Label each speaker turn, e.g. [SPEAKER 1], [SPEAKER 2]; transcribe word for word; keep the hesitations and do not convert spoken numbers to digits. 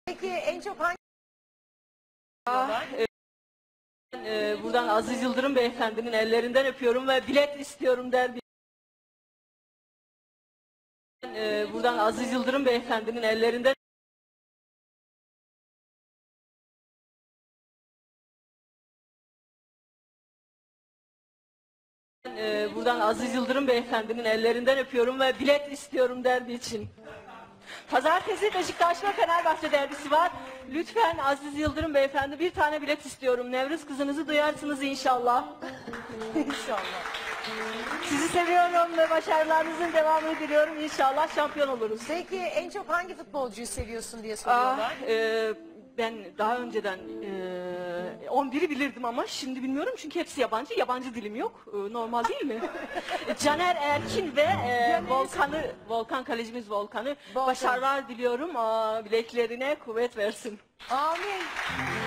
[SPEAKER 1] Peki en çok hangi
[SPEAKER 2] Ah, e, e, buradan Aziz Yıldırım beyefendinin ellerinden öpüyorum ve bilet istiyorum der. bir- E, buradan Aziz Yıldırım beyefendinin ellerinden e, buradan Aziz Yıldırım beyefendinin ellerinden öpüyorum ve bilet istiyorum derbi için. Pazartesi Beşiktaş ve Fenerbahçe derbisi var. Lütfen Aziz Yıldırım beyefendi bir tane bilet istiyorum. Nevruz kızınızı duyarsınız inşallah.
[SPEAKER 1] inşallah?
[SPEAKER 2] Sizi seviyorum ve başarılarınızın devamını diliyorum. İnşallah şampiyon oluruz.
[SPEAKER 1] Peki en çok hangi futbolcuyu seviyorsun diye
[SPEAKER 2] Ah,
[SPEAKER 1] soruyorlar.
[SPEAKER 2] e, ben daha önceden e, on biri bilirdim ama şimdi bilmiyorum çünkü hepsi yabancı. Yabancı dilim yok. E, normal değil mi? Caner Erkin ve e, Volkan'ı, Volkan kalecimiz Volkan'ı
[SPEAKER 1] Volkan.
[SPEAKER 2] başarılar diliyorum. Aa, bileklerine kuvvet versin.
[SPEAKER 1] Amin.